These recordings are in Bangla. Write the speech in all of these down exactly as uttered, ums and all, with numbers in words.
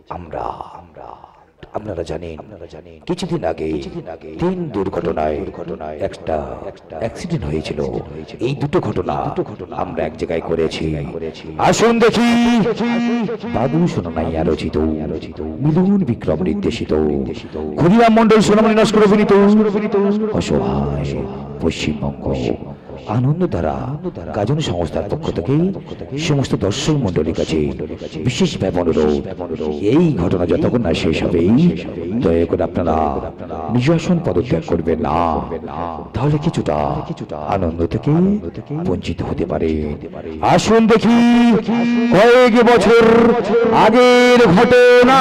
আমরা আমরা আপনারা জানেন আপনারা জানেন কিছুদিন আগে কিছুদিন আগে তিন দুর্ঘটনায় ঘটনায় একটা অ্যাক্সিডেন্ট হয়েছিল। এই দুটো ঘটনা দুটো ঘটনা আমরা এক জায়গায় করেছি। আসুন দেখি বাবু সোনানাইয়া রচিত মিলন বিক্রম নির্দেশিত ঘুরিয়া মন্ডল সোনামণি নস্কর অভিনীত অসহায় পশ্চিমবঙ্গ আনন্দধারা গাজন সংস্থার পক্ষ থেকে সমস্ত দর্শক মন্ডলীর কাছে বিশেষ অনুরোধ, এই ঘটনা যতক্ষণ না শেষ হবে দয়া করে আপনারা নিজ আসন পদত্যাগ করবেন না, তাহলে কিছুটা আনন্দ থেকে বঞ্চিত হতে পারে। আসুন দেখি কয়েক বছর আগের ঘটনা।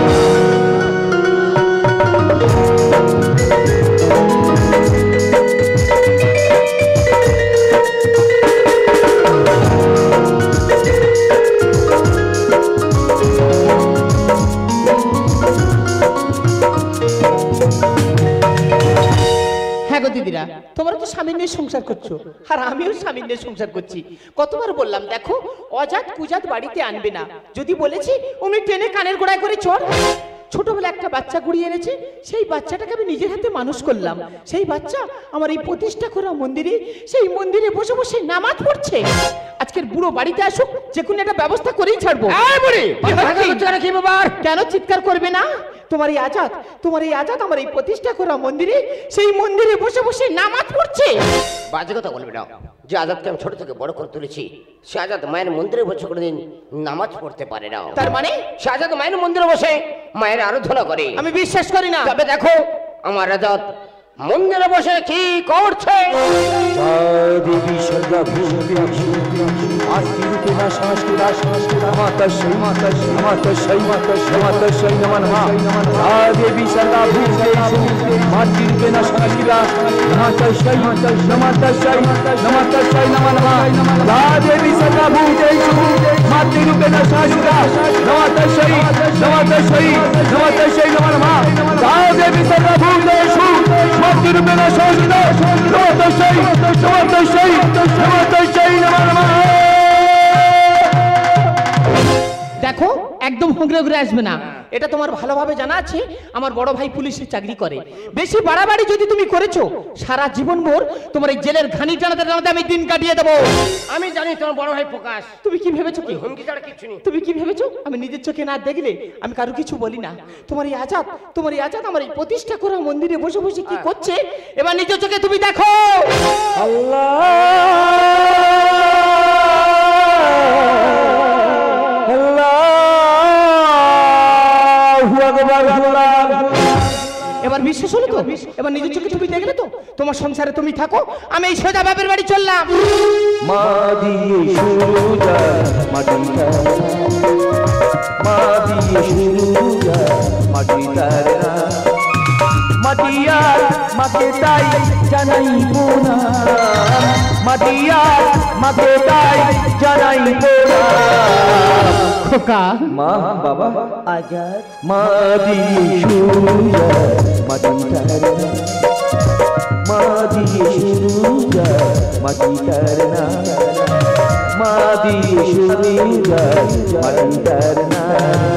দিদিরা, তোমরা তো স্বামীর নিয়ে সংসার করছো, আর আমিও স্বামীর নিয়ে সংসার করছি। কতবার বললাম দেখো অজাত কুজাত বাড়িতে আনবে না, যদি বলেছি অমনি টেনে কানের গোড়ায় করে চড়। ছোটবেলা একটা বাচ্চা কুড়িয়ে এনেছে, সেই বাচ্চাটাকে আমি নিজের হাতে মানুষ করলাম। সেই বাচ্চা আমার এই প্রতিষ্ঠা করা মন্দিরে, সেই মন্দিরে বসে বসে নামাজ পড়ছে। আজকের বুড়ো বাড়িতে আসুক, যে কোনো একটা ব্যবস্থা করেই ছাড়বো। কেন চিৎকার করবে না? তোমার এই আজাদ তোমার এই আজাদ আমার এই প্রতিষ্ঠা করা মন্দিরে, সেই মন্দিরে বসে বসে নামাজ পড়ছে। বাজে কথা বলবে না। যে আজাদকে আমি ছোট থেকে বড় করে তুলেছি, সে আজাদ মায়ের মন্দিরে বসে কোনোদিন নামাজ পড়তে পারে না। তার মানে সে আজাদ মায়ের মন্দিরে বসে মায়ের আরাধনা করে। আমি বিশ্বাস করি না। তবে দেখো আমার আজাদ মন্দিরে বসে কি করছে। দেবী সর্বা ভূমি আত্মীরূপে না সংস্কৃতা সংস্কৃতা মাতা সেই মাতা সেই মাতা সেই মাতা সেই মাতা সেই নমঃ দেবী সর্বা ভূমি আত্মীরূপে না সংস্কৃতা মাতা সেই মাতা নমঃ সেই নমঃ সেই নমঃ দেবী সর্বা ভূমি আত্মীরূপে না সংস্কৃতা নমঃ সেই নমঃ সেই নমঃ সেই নমঃ দেবী সর্বা ভূমি মাতৃরূপে না সংস্কৃতা নমঃ সেই নমঃ সেই নমঃ সেই নমঃ। দেখো একদম হুঁকড়ে ঘুরে আসবে না, এটা তোমার ভালোভাবে জানা আছে আমার বড় ভাই পুলিশের চাকরি করে। বেশি বাড়াবাড়ি যদি তুমি করেছো, সারা জীবন ভোর তোমার এই জেলের ঘানি টানাতে টানাতে আমি দিন কাটিয়ে দেবো। আমি জানি তোমার বড় ভাই প্রকাশ। তুমি কি ভেবেছো? কি হুমকি ছাড়া কিছু নেই। তুমি কি ভেবেছো আমি নিজের চোখে না দেখলে আমি কারো কিছু বলি না? তোমার এই আজাদ তোমার এই আজাদ আমার এই প্রতিষ্ঠা করা মন্দিরে বসে বসে কি করছে, এবার নিজের চোখে তুমি দেখো। এবার বিশ্বাস হলো তো? এবার নিজের চোখে তুমি দেখলে তো? তোমার সংসারে তুমি থাকো, আমি এই সোজা বাপের বাড়ি চললাম। মা দিয়ে সুরুজা মাটিটা মা দিয়ে সুরুজা মাটিটা মাটিয়ার মাকে তাই জানাইবো না, মাটিয়ার মাকে তাই জানাইবো না। খোকা মা বাবা আজাদ মা দিয়ে সুরুজা মাটিটা মা দিয়ে সুরুজা মাটিটার না মা দিয়ে সুরুজা মাটিটার না।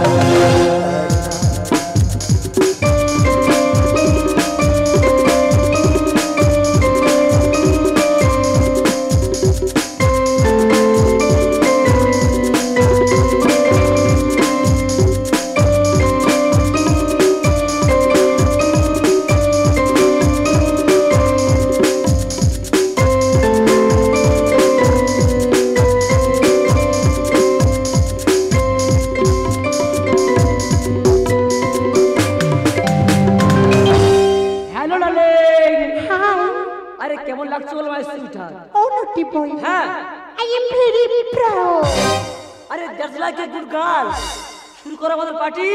শুরু করো আমাদের পার্টি।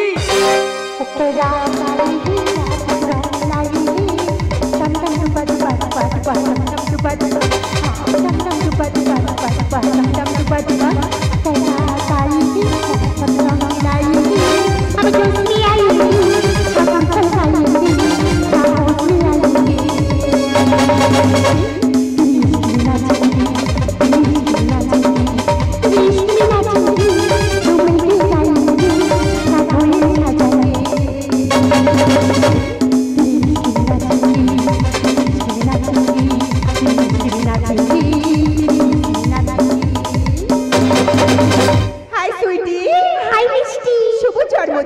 আমি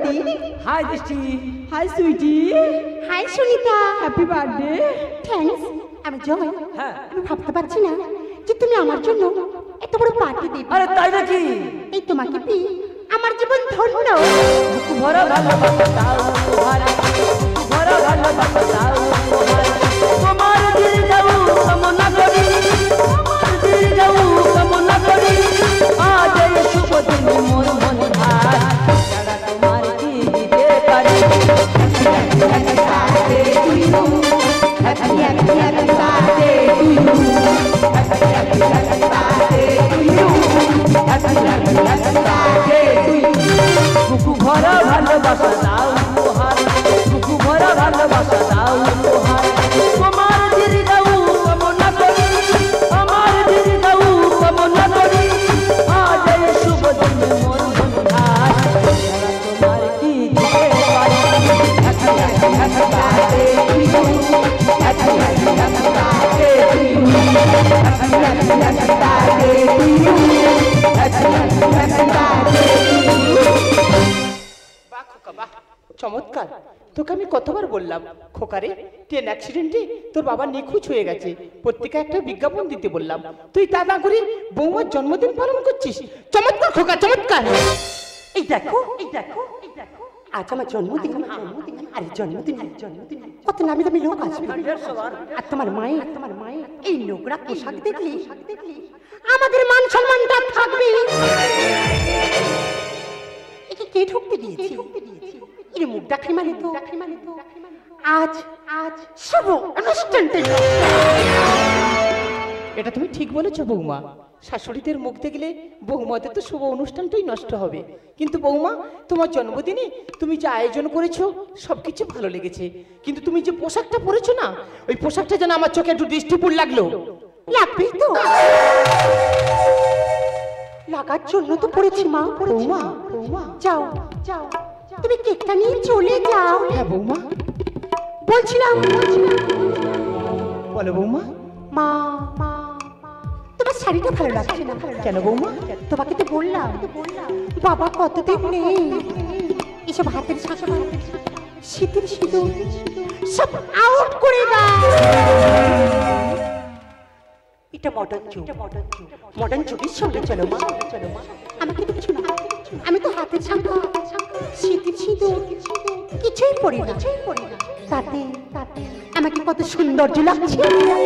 জন্মদিন। Hi Drishti. Hi Sweety. Hi Sunita. Happy birthday. Thanks. আমি জয়। হ্যাঁ। আমি ভাবতে পারছি না যে তুমি আমার জন্য এত বড় পার্টি দিবে। আরে তাই নাকি? এই তোমাকে পেয়ে আমার জীবন ধন্য। বুকু ভরা ভালোবাসা দাও উপহার, বুকু ভরা ভালোবাসা দাও উপহার। তোমার দিল দাও কামনা করি, তোমার দিল দাও কামনা করি। আজ এই শুভ দিনে মোর মন ভার, ছাড়া তোমার কি দিতে পারি। Happy birthday to you, happy happy happy birthday to you, happy happy happy birthday to you, happy happy happy birthday to you. বুকু ভরা ভালোবাসা দাও উপহার, বুকু ভরা ভালোবাসা দাও উপহার। তোমার দিল দাও কামনা করি, আমার দিল দাও কামনা করি। আজ এই শুভ দিনে মোর মন ভার, ছাড়া তোমার কি দিতে পারি। Happy happy happy birthday to you, happy happy happy birthday to you, happy happy happy birthday to you, happy happy happy birthday to you. বাহ খোকা বাহ, চমৎকার। তোকে আমি কতবার বললাম খোকারে, ট্রেন অ্যাক্সিডেন্টে তোর বাবা নিখোঁজ হয়ে গেছে, পত্রিকায় একটা বিজ্ঞাপন দিতে বললাম, তুই তা না করে বৌমার জন্মদিন পালন করছিস। চমৎকার খোকা, চমৎকার। এই দেখো, এই দেখো, এই দেখো, আজ আমার জন্মদিন। আরে জন্মদিন, জন্মদিন কত নামি দামি লোক আসবে। আর তোমার মায়ের, তোমার মায়ের এই নোংরা পোশাক দেখলি আমাদের মান সম্মানটা থাকবে। একে কে ঢুকতে দিয়েছে? এর মুখ দেখাই মানে তো আজ আজ শুভ অনুষ্ঠানটা। এটা তুমি ঠিক বলেছো বৌমা, শাশুড়িদের মুখ দেখলে বৌমাদের তো শুভ অনুষ্ঠানটাই নষ্ট হবে। কিন্তু বৌমা, তোমার জন্মদিনে তুমি যে আয়োজন করেছো সবকিছু ভালো লেগেছে, কিন্তু তুমি যে পোশাকটা পরেছো না, ওই পোশাকটা যেন আমার চোখে একটু দৃষ্টিপুর লাগলো। লাগবেই তো, লাগার জন্য তো পড়েছি মা। বৌমা, বৌমা যাও যাও, তুমি কেকটা নিয়ে চলে যাও। হ্যাঁ বৌমা, বলছিলাম বলো বৌমা। মা মা তোমার শাড়িটা ভালো লাগছে না। কেন বৌমা? তোমাকে তো বললাম বাবা কতদিন নেই, এসব হাতের শাঁখা শীতের সিঁদুর সব আউট করে দাও। এটা মডার্ন যুগ, মডার্ন যুগের সঙ্গে চলো মা, চলো মা। আমাকে দেখছো না, আমি তো হাতের শাঁখা শীতের সিঁদুর কিছুই পরি না, তাতে তাতে আমাকে কত সৌন্দর্য লাগছে।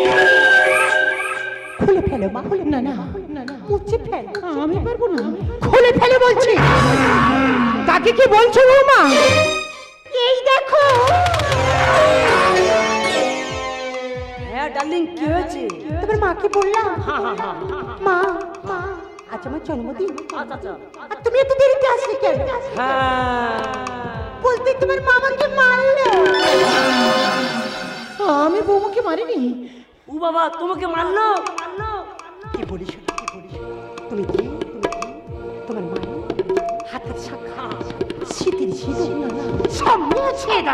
খুলে ফেলো মা, খুলে। না না না না, মুছে ফেল। আমি পারবো না। খুলে ফেলে বলছি। কাকে কি বলছো বৌমা? এই দেখো। হ্যাঁ ডার্লিং, কি হয়েছে? তোমার মাকে বললাম হ্যাঁ হ্যাঁ হ্যাঁ, মা মা আজ আমার জন্মদিন, আচ্ছা আচ্ছা। আর তুমি এত দেরিতে আসলে কেন? হ্যাঁ বলতে তোমার মামাকে মারলে। আমি বৌমাকে মারিনি। ও বাবা, তোমাকে মারলো? কি বলিস, কি বলিস? তুমি কি, তুমি কি তোমার মায়ের হাতের শাখা শীতের সিঁদুর সামনে আছে না?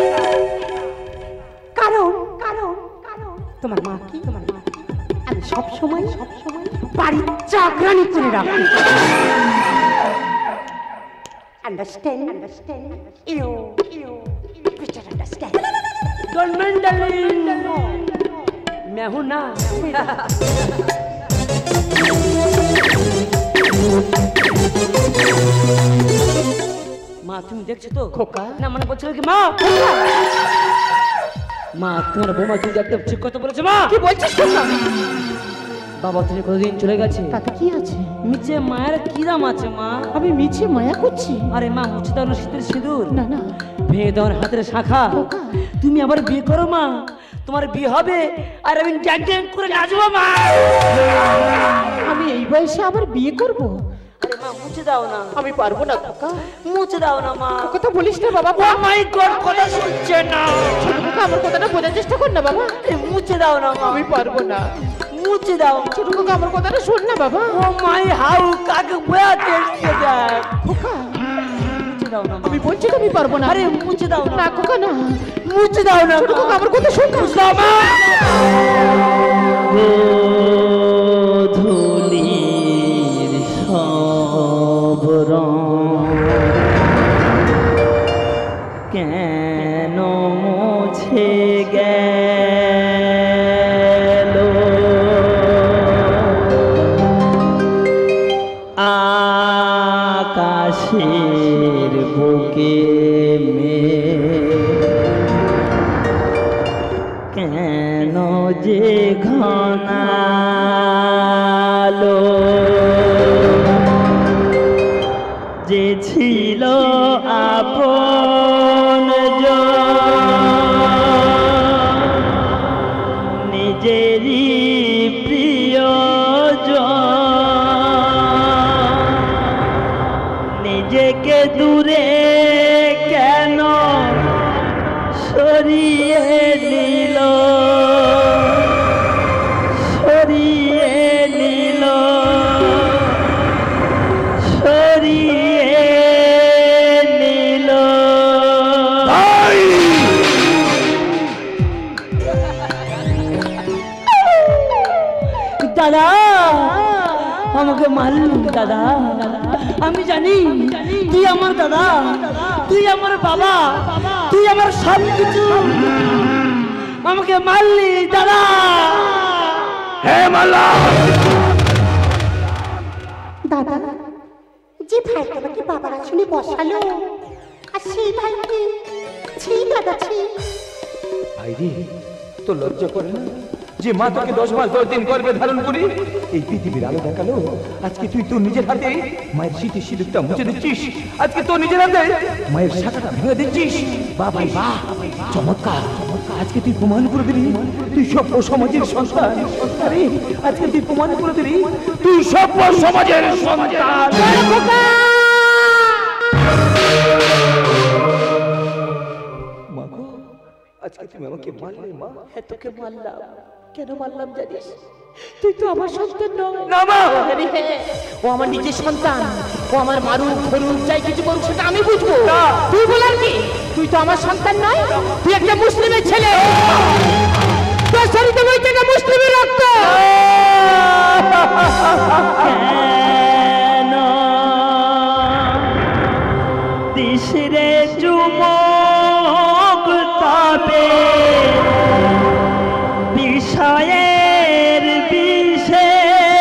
কারণ কারণ কারণ তোমার মা কি, তোমার মা আমি সব সময় সব সময় বাড়ির চাকরানি করে রাখি। Understand, understand, you you better understand. Don't mind darling, मैं हूं ना। মা তুমি দেখছো তো? খোকা। না মানে বলছিল কি মা, মা তোমার বৌমা তুমি একদম ঠিক কথা বলেছো মা। কি বলছিস খোকা? বাবা তুমি কতদিন চলে গেছে, তাতে কি আছে? নিচে মায়ের কি দাম আছে মা? আমি মিছে মায়া করছি? আরে মা, মুছে দাও না শীতের সিঁদুর, না না, ভেঙে দাও না হাতের শাখা। তুমি আবার বিয়ে করো মা, তোমার বিয়ে হবে আর আমি ড্যাং ড্যাং করে নাচবো মা। আমি এই বয়সে আবার বিয়ে করব? আরে মা মুছে দাও না। আমি পারবো না খোকা। মুছে দাও না মা। কথা বলিস না বাবা। ও মাই গড, কথা শুনছে না। ছোট খোকা, আমার কথাটা বোঝার চেষ্টা কর না বাবা। আরে মুছে দাও না মা। আমি পারবো না। মুছে দাও। ছোট খোকা, আমার কথাটা শোন না বাবা। ও মাই হাউ, কাকে বয়া দেখছে দেখ। খোকা, মুছে দাও না মা। আমি বলছি তো আমি পারবো না। আরে মুছে দাও না। না খোকা না, মুছে দাও না। ছোট খোকা, আমার কথা শোন না। মুছে দাও মা। ধুলির সব রং কেন মুছে গেল আকাশের বুকে কেন যে ঘনালো যে ছিল আপন নিজেরই প্রিয়জন নিজেকে দূরে কেন সরিয়ে নিল সরিয়ে নিল সরিয়ে নিল দাদা আমাকে মারলু দাদা আমি জানি তুই আমার দাদা তুই আমার বাবা তুই আমার সব কিছু আমাকে মারলি দাদা হে মাল্লা দাদা যে ভাই তোমাকে বাবার আসনে বসালো আর সেই ভাইকে ছি দাদা ছি ভাই রে তো লজ্জা করে না যে মা তোকে দশ মাস দশ দিন গর্ভে ধারণ করি এই পৃথিবীর আলো দেখালো আজকে তুই তোর নিজের হাতে মায়ের শীতে সিঁদুরটা মুছে দিচ্ছিস আজকে তোর নিজের হাতে মায়ের শাখাটা ভেঙে দিচ্ছিস বাহ ভাই বাহ চমৎকার চমৎকার আজকে তুই প্রমাণ করে দিলি তুই সভ্য সমাজের সন্তান আরে আজকে তুই প্রমাণ করে দিলি তুই সভ্য সমাজের সন্তান মা গো আজকে তুমি আমাকে মারলে মা হ্যাঁ তোকে মারলাম কেন মারলাম জানিস তুই তো আমার সন্তান নয় না মা আরে হ্যাঁ ও আমার নিজের সন্তান ও আমার মারুক ধরুক যাই কিছু করুক সেটা আমি বুঝবো তুই বলার কি তুই তো আমার সন্তান নয় তুই একটা মুসলিমের ছেলে তোর শরীরে বইতে না মুসলিমের রক্ত কেন দিশরে চুমক তবে বিষয়ের বিষে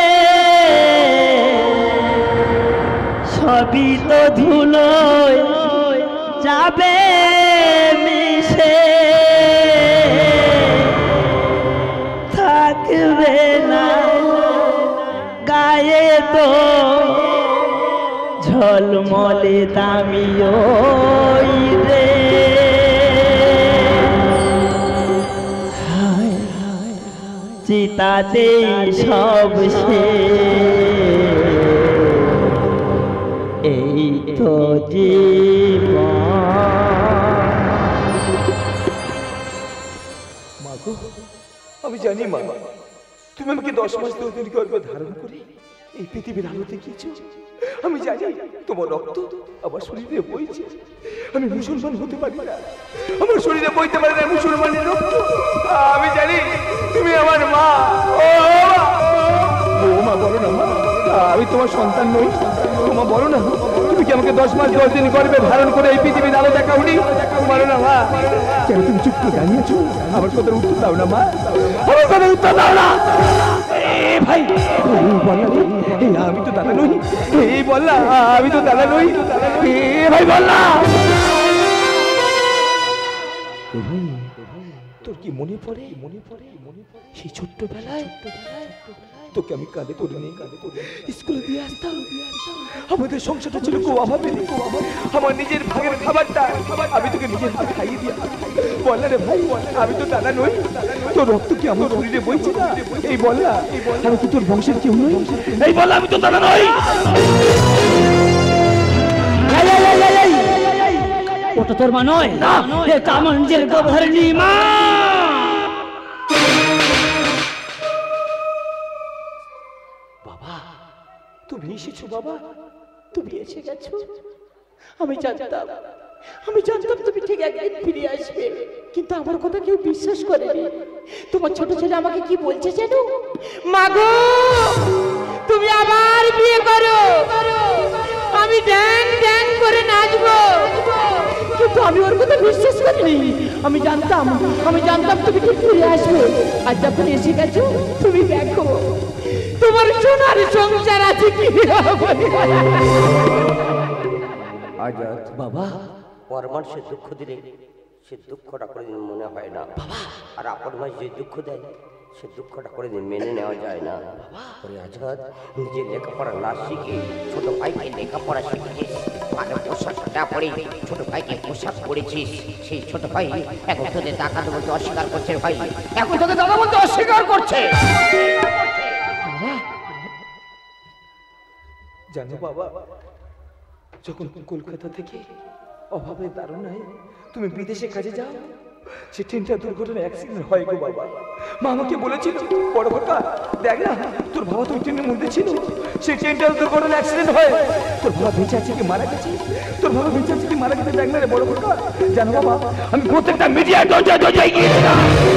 সবই তো ধুলোয় যাবে মিশে থাকবে না গায়ে তো ঝলমলে দামি ওই রে চিতাতেই সব সে এই তো জীবন মা গো আমি জানি মা তুমি আমাকে দশ মাস দশ দিন গর্ভে ধারণ করে এই পৃথিবীর আলো দেখিয়েছো আমি জানি তোমার রক্ত আমার শরীরে বইছে আমি মুসলমান হতে পারি না আমার শরীরে বইতে পারে না মুসলমানের রক্ত আমি জানি তুমি আমার মা ও ও মা বলো না মা আমি তোমার সন্তান নই ও মা বলো না তুমি কি আমাকে দশ মাস দশ দিন গর্ভে ধারণ করে এই পৃথিবীর আলো দেখাওনি বলো না মা কেন তুমি চুপ করে দাঁড়িয়েছো আমার কথার উত্তর দাও না মা আমার কথার উত্তর দাও না এ ভাই বললা আমি তো দাদা নই এই বললা আমি তো দাদা নই এ ভাই বললা তোর কি মনে পড়ে মনে পড়ে মনে পড়ে সেই ছোট্টবেলায় তোকে আমি কাঁধে করে নিয়ে কাঁধে করে স্কুলে দিয়ে আসতাম আমাদের সংসারটা ছিল খুব অভাবে আমার নিজের ভাগের খাবারটা আমি তোকে নিজের হাতে খাইয়ে দিয়ে বললা রে ভাই আমি তো দাদা নই তোর রক্ত কি আমার শরীরে বইছে না এই বললা আমি কি তোর বংশের কেউ নই এই বললা আমি তো দাদা নই ওটা তোর মা নয় না এটা আমার নিজের গর্ভধারিণী মা বাবা তুমি এসেছো বাবা তুমি এসে গেছো আমি জানতাম আমি জানতাম তুমি ঠিক একদিন ফিরে আসবে কিন্তু আমার কথা কেউ বিশ্বাস করেনি তোমার ছোট ছেলে আমাকে কি বলছে জানো মাগো তুমি আবার বিয়ে করো আমি ড্যাং ড্যাং করে নাচবো কিন্তু আমি ওর কথা বিশ্বাস আমি জানতাম আমি জানতাম তুমি ঠিক ফিরে আসবে। আর যখন এসে গেছো তুমি দেখো তোমার সোনার সংসার আছে কি। আজাদ বাবা পর মানুষের দুঃখ দিলে সে দুঃখটা কোনোদিন মনে হয় না আর আপন মানুষ যে দুঃখ দেয় সে দুঃখটা কোনোদিন মেনে নেওয়া যায় না। ওরে আজাদ নিজের লেখাপড়া না শিখে ছোট ভাইকে লেখাপড়া শিখেছিস, ভালো পোশাকটা পরে ছোট ভাইকে পোশাক পরেছিস। সেই ছোট ভাই এখন তোদের টাকা বলতে অস্বীকার করছে, ভাই এখন তোকে দাদা বলতে অস্বীকার করছে। জানো বাবা, যখন কলকাতা থেকে অভাবে দারুণায় তুমি বিদেশে কাজে যাও, সে ট্রেনটা দুর্ঘটনা অ্যাক্সিডেন্ট হয় গো বাবা। মা আমাকে বলেছিল, বড় কথা দেখ না তোর বাবা তো ট্রেনের মধ্যে ছিল, সেই ট্রেনটা দুর্ঘটনা অ্যাক্সিডেন্ট হয়, তোর বাবা বেঁচে আছে কি মারা গেছে, তোর বাবা বেঁচে আছে কি মারা গেছে দেখ না রে বড় কথা। জানো বাবা, আমি প্রত্যেকটা মিডিয়া দরজা দরজায় গিয়েছিলাম।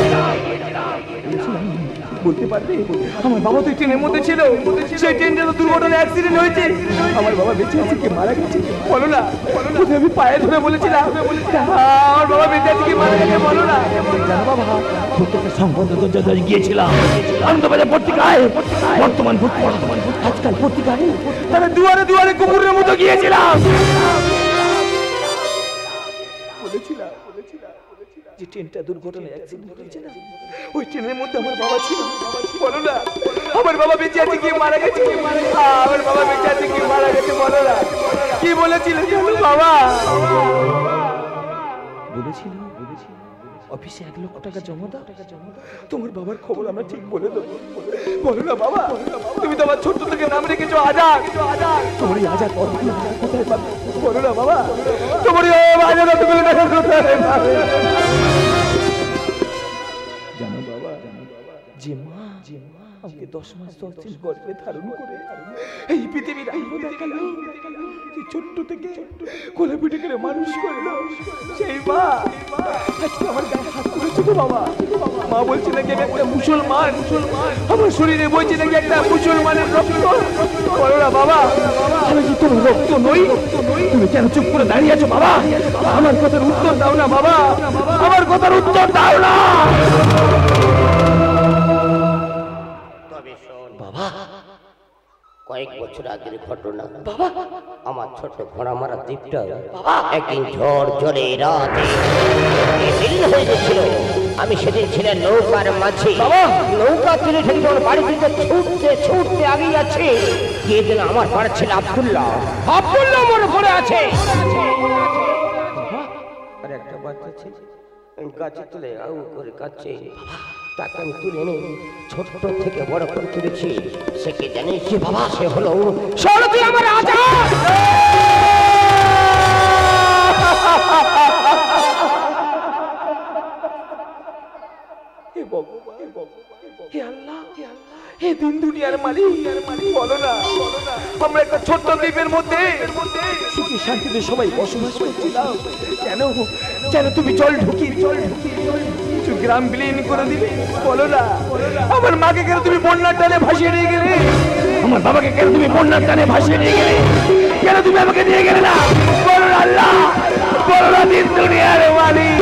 বলতে পারবে আমার বাবা তো ট্রেনের মধ্যে ছিল, সেই ট্রেনটা তো দুর্ঘটনা অ্যাক্সিডেন্ট হয়েছে, আমার বাবা বেঁচে আছে কি মারা গেছে বলো না। আমি পায়ে ধরে বলেছিলাম আমার বাবা বেঁচে আছে কি মারা গেছে বলো না। জানো বাবা, প্রত্যেকটা সংবাদ দরজায় গিয়েছিলাম, আনন্দবাজার পত্রিকায়, বর্তমান বর্তমান আজকাল পত্রিকায়, তাহলে দুয়ারে দুয়ারে কুকুরের মতো গিয়েছিলাম। বলেছিলাম যে ট্রেনটা দুর্ঘটনায় অ্যাক্সিডেন্ট হয়েছে না, ওই ট্রেনের মধ্যে আমার বাবা ছিল। বলো না আমার বাবা বেঁচে আছে কি মারা গেছে, আমার বাবা বেঁচে আছে কি মারা গেছে বলো না। কি বলেছিল জানো বাবা? বলেছিল অফিসে এক লক্ষ টাকা জমা দাও, তোমার বাবার খবর আমরা ঠিক বলে দেবো। বলো না বাবা, তুমি তো আমার ছোট্ট থেকে নাম রেখেছো আজাদ, তোমার এই আজাদ কোথায় পাবে বলো না বাবা, তোমার আজাদ তুমি দেখা কোথায় পাবে। জানো বাবা, যে মা যে মা আমাকে দশ মাস দশ দিন গর্ভে ধারণ করে এই পৃথিবীর আলো দেখালো, ছোট্ট থেকে কোলে পিঠে করে মানুষ করলো, সেই মা আজকে আমার গায়ে হাত করেছে গো বাবা। মা বলছে নাকি আমি একটা মুসলমান, আমার শরীরে বলছে নাকি একটা মুসলমানের রক্ত। বলো না বাবা, আমি কি তোমার রক্ত নই? তুমি কেন চুপ করে দাঁড়িয়ে আছো বাবা? আমার কথার উত্তর দাও না বাবা, আমার কথার উত্তর দাও না বাবা। কয়েক বছর আগের ঘটনা বাবা, আমার ছোট ঘোড়া মারা দ্বীপটা একদিন ঝড় জলে রাতে হয়ে গেছিল। আমি সেদিন ছিলেন নৌকার মাঝে, নৌকা তুলে ঠেলে যখন বাড়ি থেকে ছুটতে ছুটতে আগিয়ে যাচ্ছে, গিয়ে দিন আমার পাড়া ছিল আব্দুল্লাহ, আব্দুল্লাহ মনে পড়ে আছে। আর একটা বাচ্চা ছিল গাছে তুলে আউ করে কাছে, তাকে আমি তুলে এনে ছোট থেকে বড় করে তুলেছি। সে কে জানিস বাবা? সে হলো সরতি আমার আজাদ। হে ভগবান, হে আল্লাহ, হে দিন দুনিয়ার মালিক, বলো না আমরা একটা ছোট্ট দ্বীপের মধ্যে সুখী শান্তিতে সবাই বসবাস করছিলাম, কেন কেন তুমি জল ঢুকি জল ঢুকি কিছু গ্রাম বিলীন করে দিলে? বলো না আমার মাকে কেন তুমি বন্যার টানে ভাসিয়ে নিয়ে গেলে? আমার বাবাকে কেন তুমি বন্যার টানে ভাসিয়ে নিয়ে গেলে? কেন তুমি আমাকে নিয়ে গেলে না? বলো না আল্লাহ, বলো না দিন দুনিয়ার মালিক।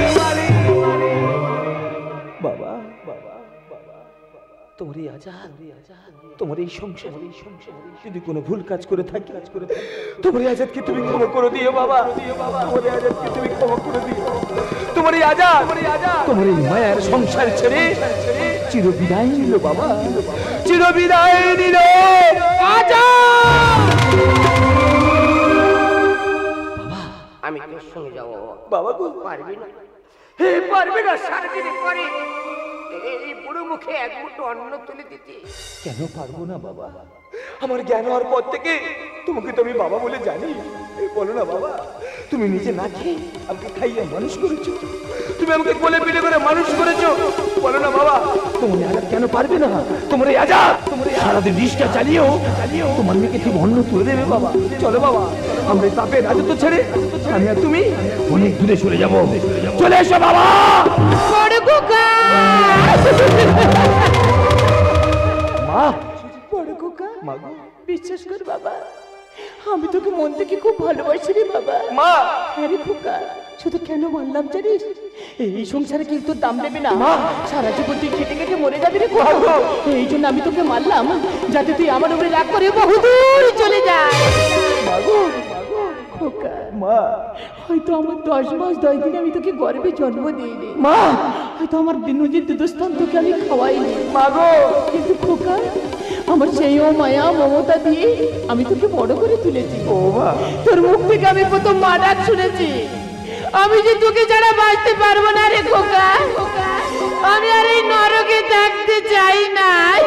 বাবা তোমার এই আজাদ, তোমার এই সংসার যদি কোনো ভুল কাজ করে থাকি, তোমার এই আজাদকে তুমি ক্ষমা করে দিও বাবা, তোমার এই আজাদকে তুমি ক্ষমা করে দিও। তোমার এই আজাদ তোমার এই মায়ের সংসার ছেড়ে চির বিদায় নিল বাবা, চির বিদায় নিল আজাদ। বাবা আমি তোর সঙ্গে যাবো বাবা গো, পারবি না? হে পারবি না? সারাদিন পরে এই বুড়ো মুখে এক মুঠো অন্ন তুলে দিতে। কেন পারবো না বাবা? আমার জ্ঞান হওয়ার পর থেকে তোমাকে তো আমি বাবা বলে জানি। বলো না বাবা, তুমি নিজে না খেয়ে আমাকে খাইয়ে মানুষ করেছো, তুমি আমাকে কোলে পিঠে করে মানুষ করেছো। বলো না বাবা, তোমার আজাদ কেন পারবে না? তোমার এই আজাদ সারাদিন রিস্কা চালিয়েও চালিয়েও তোমার মেয়েকে ঠিক অন্ন তুলে দেবে বাবা। চলো বাবা, আমরা এই তাপের রাজত্ব ছেড়ে আমি আর তুমি অনেক দূরে চলে যাবো। চলে এসো বাবা। মা, বড় খোকা, বিশ্বাস কর বাবা, আমি তোকে মন থেকে খুব ভালোবাসি রে বাবা। মা, আরে খোকা, শুধু কেন মানলাম জানিস? এই সংসারে কেউ তোর দাম নেবে না, সারা জীবন তুই খেটে খেটে মরে যাবি রে খোকা। এই জন্য আমি তোকে মারলাম, যাতে তুই আমার উপরে রাগ করে বহুদূর চলে যায়। খোকা, মা হয়তো আমার দশ মাস দশ দিন আমি তোকে গর্ভে জন্ম দিইনি মা, হয়তো আমার বিনুজির দুধস্থান তোকে আমি খাওয়াইনি মা গো, কিন্তু খোকা আমার সেই ও মায়া মমতা দিয়ে আমি তোকে বড় করে তুলেছি। ও মা, তোর মুখ থেকে আমি প্রথম মা ডাক শুনেছি। আমি যে তোকে ছাড়া বাঁচতে পারবো না রে খোকা, আমি আর এই নরকে থাকতে চাই না।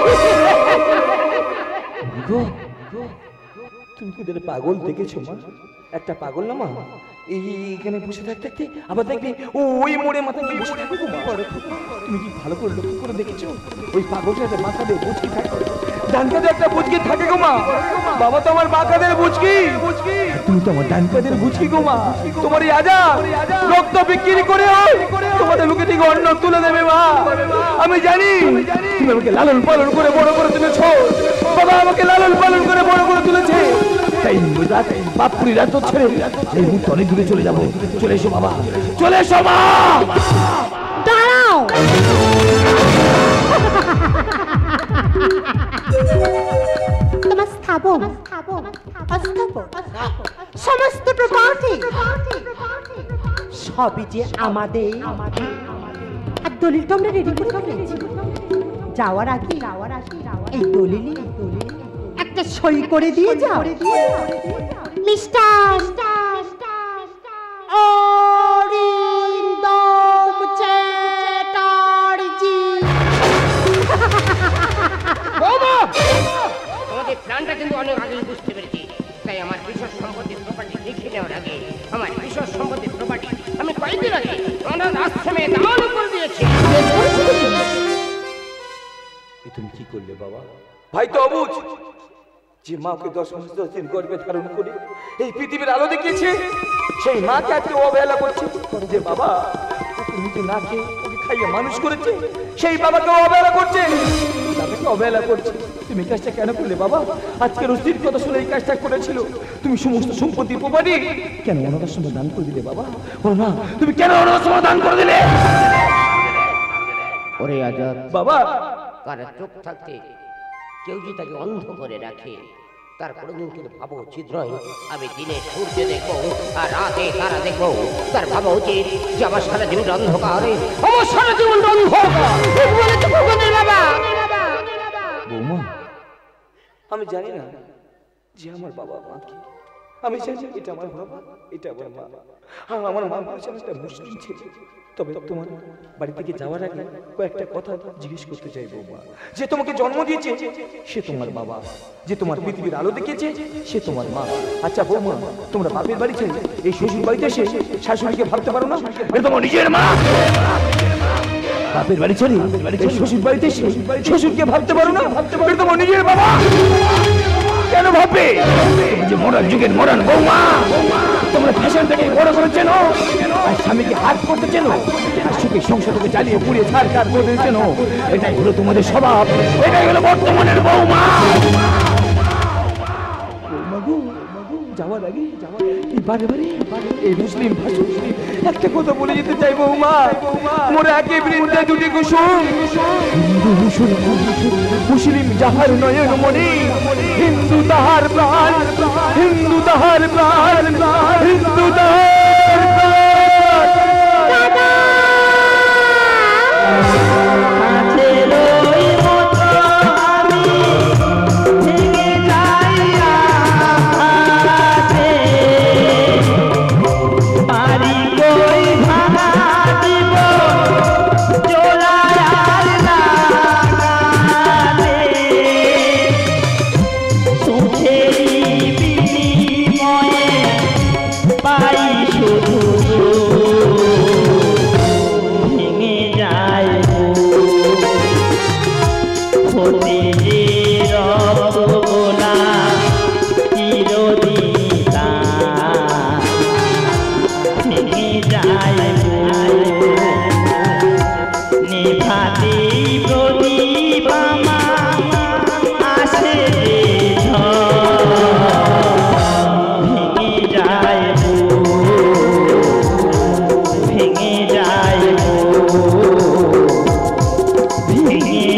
গো, তুমি কি ওদের পাগল দেখেছো মা? একটা পাগল না মা, এইখানে বসে থাকতে থাকতে আবার দেখবে ও ওই মোড়ে মাথা দিয়ে বসে থাকবে গো মা। তুমি কি ভালো করে লক্ষ্য করে দেখেছো? ওই পাগলটাতে মাথা দিয়ে বুঝকি থাকে, ডান কাঁধে একটা বুঝকি থাকে গো মা। বাবা তো আমার বাঁ কাঁধের বুঝকি, তুমি তো আমার ডান কাঁধের বুঝকি গো মা। তোমার এই আজা রক্ত বিক্রি করে তোমাদের লোকে থেকে অন্ন তুলে দেবে মা। আমি জানি তুমি আমাকে লালন পালন করে বড় করে তুলেছো, বাবা আমাকে লালন পালন করে বড় করে তুলেছে। তাই রাত বাপুরি রাত ছেড়ে এই মুহূর্তে অনেক দূরে চলে যাবো। চলে এসো বাবা, চলে এসো মা। দাঁড়াও, তোমার স্থাপন সমস্ত প্রপার্টি সবই যে আমাদের। আর দলিল তোমরা রেডি করে ফেলেছি। যাওয়ার আগে যাওয়ার আগে এই দলিল একটা সই করে দিয়ে যাও মিস্টার অরিন্দম চ্যাটার্জি। তোমাদের প্ল্যানটা কিন্তু অনেক আগে বুঝতে পেরেছি। তাই আমার বিশেষ সম্পত্তির প্রপার্টি লিখে নেওয়ার আগে আমার বিশেষ সম্পত্তির প্রপার্টি আমি কয়েকদিন আগে অনাথ আশ্রমে দান করে দিয়েছি। তুমি কি করলে বাবা? ভাই তো অবুঝ, যে মাকে দশ মাস দশ দিন গর্ভে ধারণ করে এই পৃথিবীর আলো দেখিয়েছে, সেই মাকে আজকে অবহেলা করছে। যে বাবা ওকে নিজে না খেয়ে ওকে খাইয়ে মানুষ করেছে, সেই বাবাকে অবহেলা করছে, বাবাকে অবহেলা করছে। তুমি কাজটা কেন করলে বাবা? আজকের অস্থির কথা শুনে এই কাজটা করেছিল। তুমি সমস্ত সম্পত্তির প্রপার্টি কেন অনাথ আশ্রমে দান করে দিলে বাবা? বলো না, তুমি কেন অনাথ আশ্রমে দান করে দিলে? ওরে আজাদ বাবা, কারো চোখ থাকতে কেউ যদি তাকে অন্ধ করে রাখে, তার কোনোদিন কিন্তু ভাবা উচিত নয় আমি দিনে সূর্য দেখবো আর রাতে তারা দেখবো। তার ভাবা উচিত যে আমার সারা জীবন অন্ধকারে, আমার সারা জীবন অন্ধকার। বাবা বৌমা, আমি জানি না যে আমার বাবা মা কি। আমি জানি এটা আমার বাবা, এটা আমার মা। আর আমার মা বলেছে একটা মুসলিম ছেলে। তবে তোমার বাড়ি থেকে যাওয়ার আগে কয়েকটা কথা জিজ্ঞেস করতে চাই বৌমা। যে তোমাকে জন্ম দিয়েছে সে তোমার বাবা, যে তোমার পৃথিবীর আলো দেখেছে সে তোমার মা। আচ্ছা বৌমা, তোমরা বাপের বাড়ি ছেড়ে এই শ্বশুর বাড়িতে এসে শাশুড়িকে ভাবতে পারো না তোমার নিজের মা? বাপের বাড়ি ছেড়ে এই শ্বশুর বাড়িতে এসে শ্বশুরকে ভাবতে পারো না তোমার নিজের বাবা? কেন ভাববে? তুমি যে মডার্ন যুগের মডার্ন বৌমা, তোমরা ফ্যাশনটাকে বড় করে চেনো, আর স্বামীকে হাত করতে চেনো, আর সুখে সংসারকে চালিয়ে পুড়িয়ে ছাড় কার করে চেনো। এটাই হলো তোমাদের স্বভাব, এটাই হলো বর্তমানের বৌমা। যাওয়ার আগে এই বারে বারে এই মুসলিম ভাষা একটা কথা বলে যেতে চাই বৌমা। মোরা একে বৃন্দে দুটি কুসুম, হিন্দু মুসলিম মুসলিম যাহার নয়ন মণি, হিন্দু তাহার প্রাণ, হিন্দু তাহার প্রাণ, হিন্দু তাহার প্রাণ।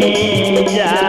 যা